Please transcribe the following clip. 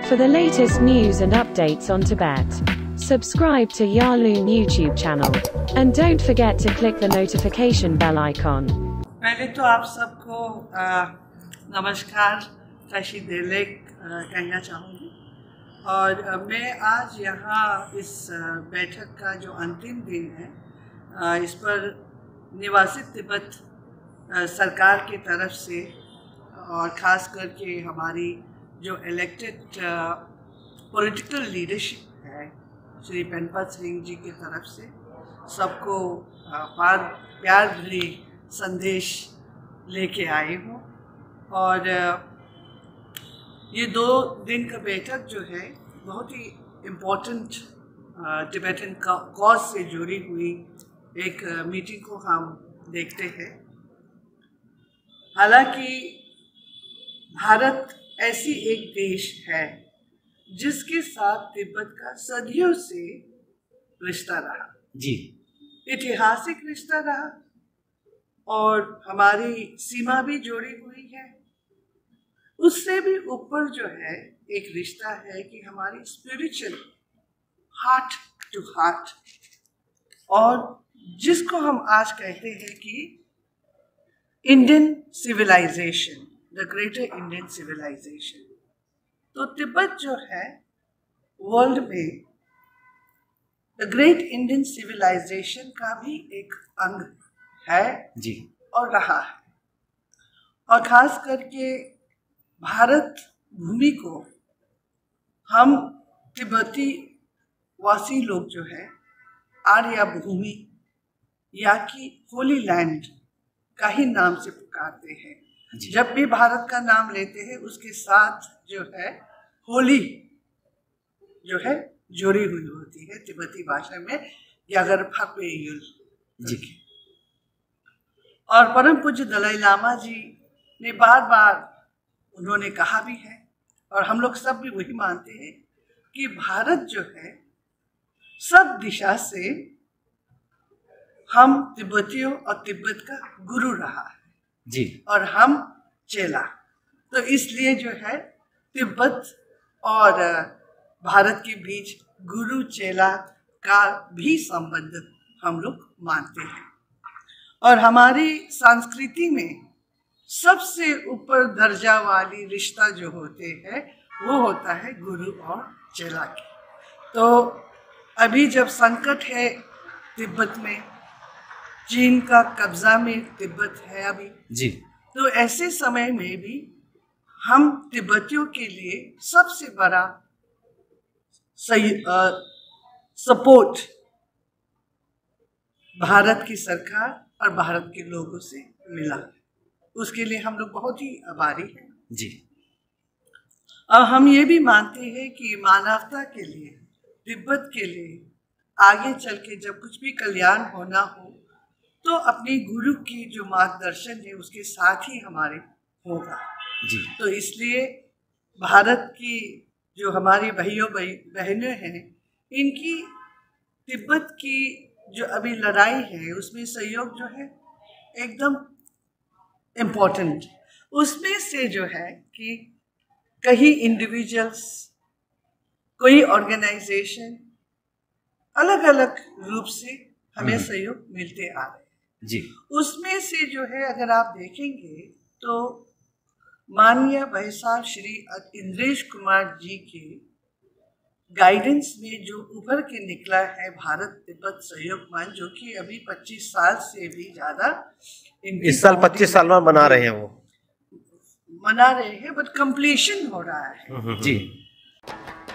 For the latest news and updates on Tibet, subscribe to Yarloon YouTube channel and don't forget to click the notification bell icon. पहले तो आप सबको नमस्कार तशी देलेक कहना चाहूँगी और मैं आज यहाँ इस बैठक का जो अंतिम दिन है इस पर निवासित तिब्बत सरकार की तरफ से और ख़ास करके हमारी जो इलेक्टेड पॉलिटिकल लीडरशिप है श्री पेनपत सिंह जी की तरफ से सबको प्यार भरी संदेश लेके आए हूँ। और ये 2 दिन का बैठक जो है बहुत ही इम्पोर्टेंट टिबेटन कॉज से जुड़ी हुई एक मीटिंग को हम देखते हैं। हालांकि भारत ऐसी एक देश है जिसके साथ तिब्बत का सदियों से रिश्ता रहा जी, ऐतिहासिक रिश्ता रहा और हमारी सीमा भी जोड़ी हुई है। उससे भी ऊपर जो है एक रिश्ता है कि हमारी स्पिरिचुअल हार्ट टू हार्ट, और जिसको हम आज कहते हैं कि Indian civilization, the greater Indian civilization. तो तिब्बत जो है वर्ल्ड में द ग्रेट इंडियन सिविलाइजेशन का भी एक अंग है जी और रहा है। और ख़ास करके भारत भूमि को हम तिब्बती वासी लोग जो है आर्या भूमि या कि होली लैंड का ही नाम से पुकारते हैं। जब भी भारत का नाम लेते हैं उसके साथ जो है होली जो है जोड़ी हुई होती है तिब्बती भाषा में यागर फापेयुल जी। और परम पूज्य दलाई लामा जी ने बार बार उन्होंने कहा भी है और हम लोग सब भी वही मानते हैं कि भारत जो है सब दिशा से हम तिब्बतियों और तिब्बत का गुरु रहा है जी, और हम चेला। तो इसलिए जो है तिब्बत और भारत के बीच गुरु चेला का भी संबंध हम लोग मानते हैं। और हमारी संस्कृति में सबसे ऊपर दर्जा वाली रिश्ता जो होते हैं वो होता है गुरु और चेला की। तो अभी जब संकट है तिब्बत में, चीन का कब्जा में तिब्बत है अभी जी, तो ऐसे समय में भी हम तिब्बतियों के लिए सबसे बड़ा सपोर्ट भारत की सरकार और भारत के लोगों से मिला। उसके लिए हम लोग बहुत ही आभारी हैं जी। और हम ये भी मानते हैं कि मानवता के लिए, तिब्बत के लिए आगे चल के जब कुछ भी कल्याण होना हो तो अपने गुरु की जो मार्गदर्शन है उसके साथ ही हमारे होगा जी। तो इसलिए भारत की जो हमारी भाइयों बहनें हैं इनकी तिब्बत की जो अभी लड़ाई है उसमें सहयोग जो है एकदम इम्पोर्टेंट। उसमें से जो है कि कई इंडिविजुअल्स, कोई ऑर्गेनाइजेशन अलग अलग रूप से हमें सहयोग मिलते आ रहे हैं जी। उसमें से जो है अगर आप देखेंगे तो माननीय भाई साहब श्री इंद्रेश कुमार जी के गाइडेंस में जो उभर के निकला है भारत तिब्बत सहयोग मंच, जो कि अभी 25 साल से भी ज़्यादा, इस साल 25 साल में मना रहे हैं, वो मना रहे हैं, बट कंप्लीशन हो रहा है जी।